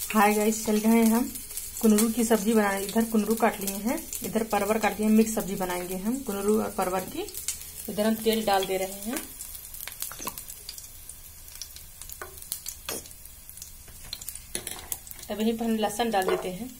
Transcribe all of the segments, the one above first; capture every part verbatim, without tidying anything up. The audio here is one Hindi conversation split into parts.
हाय गाइस, चल गए हैं हम कुनरू की सब्जी बनाने। इधर कुनरू काट लिए हैं, इधर परवर काट लिए हैं। मिक्स सब्जी बनाएंगे हम कुनरू और परवर की। इधर हम तेल डाल दे रहे हैं। अब यहीं पर हम लहसुन डाल देते हैं।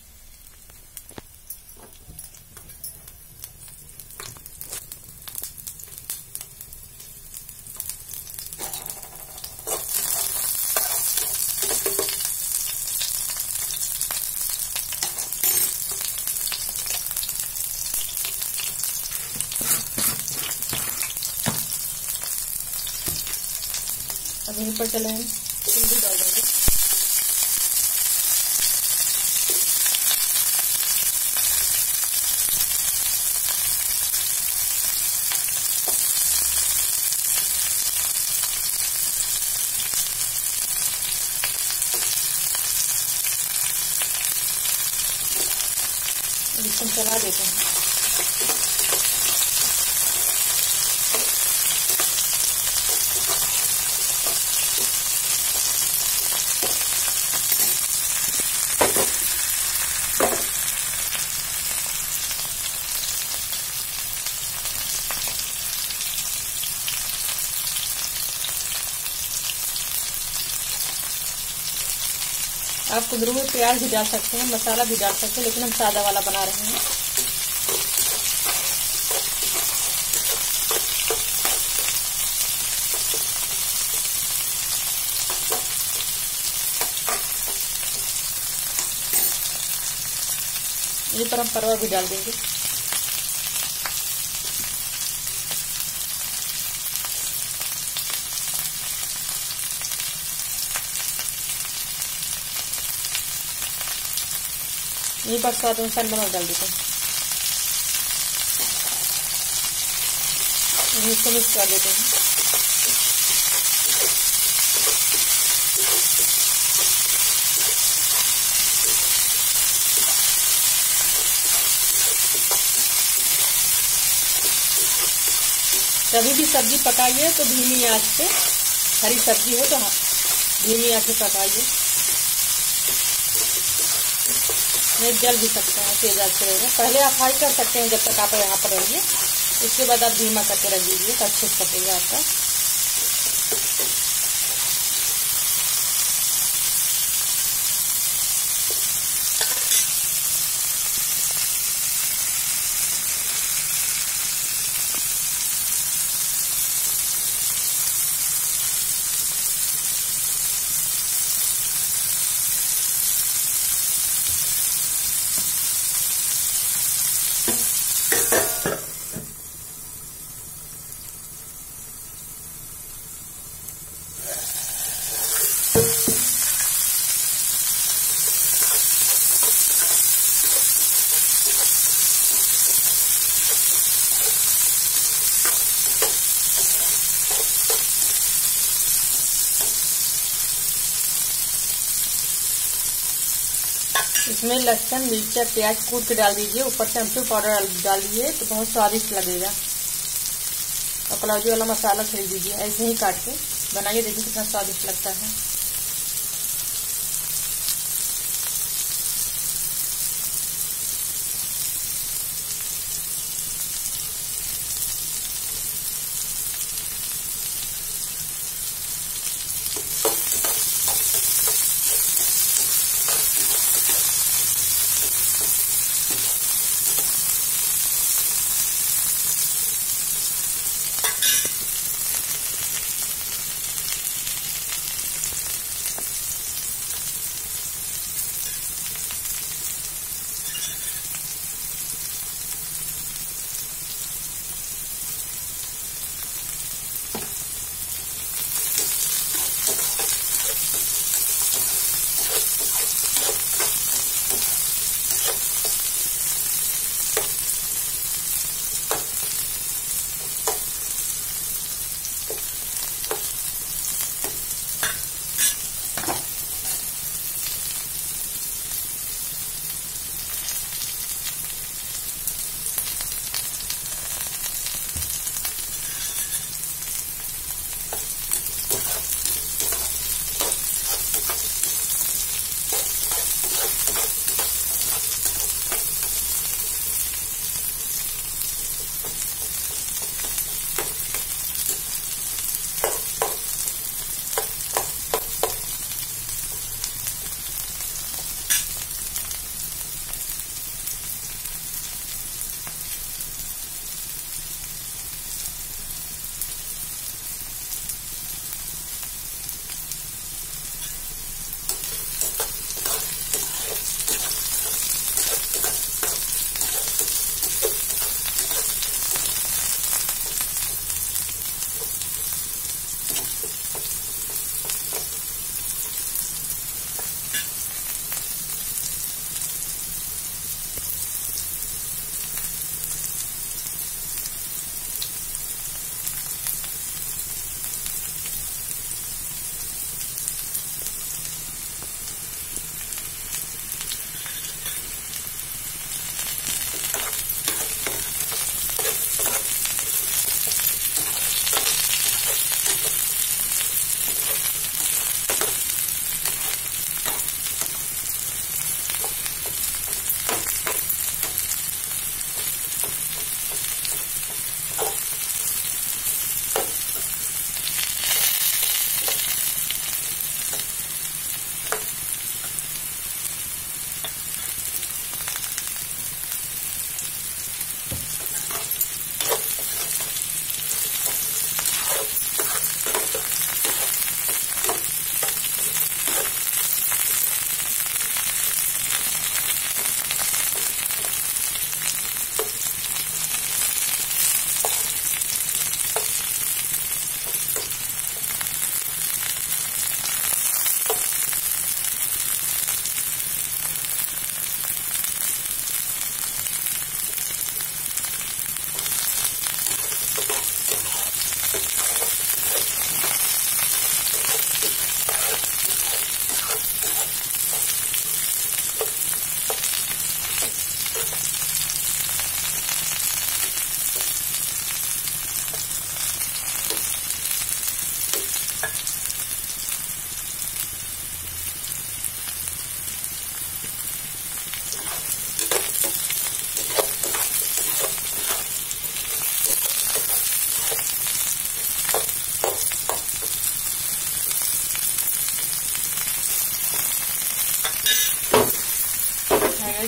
अब यहीं पर चले हम हल्दी डाल देंगे। इसको चला देते हैं। आप कुंदरू में प्याज भी डाल सकते हैं, मसाला भी डाल सकते हैं, लेकिन हम सादा वाला बना रहे हैं। यहीं पर हम परवर भी डाल देंगे। यहीं पर स्वाद अनुसार नमक डाल देते हैं। इसको मिक्स कर देते हैं। कभी भी सब्जी पकाइए तो धीमी आंच पे, हरी सब्जी हो तो धीमी आंच पे पकाइए, नहीं जल भी सकते हैं। तेज आंच पे रहेगा। पहले आप फ्राई कर सकते हैं जब तक आप यहाँ पर रहिए, उसके बाद आप धीमा करके रख दीजिए तो अच्छे से पकेगा आपका। इसमें लहसुन, मिर्चा, प्याज कूट के डाल दीजिए। ऊपर से अमचूर पाउडर डाल दीजिए तो बहुत स्वादिष्ट लगेगा। और कलौजी वाला मसाला खरीद दीजिए। ऐसे ही काट के बनाइए, देखिए कितना स्वादिष्ट लगता है।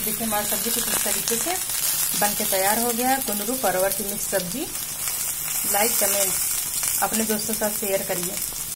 देखिए हमारी सब्जी कुछ इस तरीके से बन के तैयार हो गया है। कुंदरू परवर की मिक्स सब्जी। लाइक कमेंट अपने दोस्तों के साथ शेयर करिए।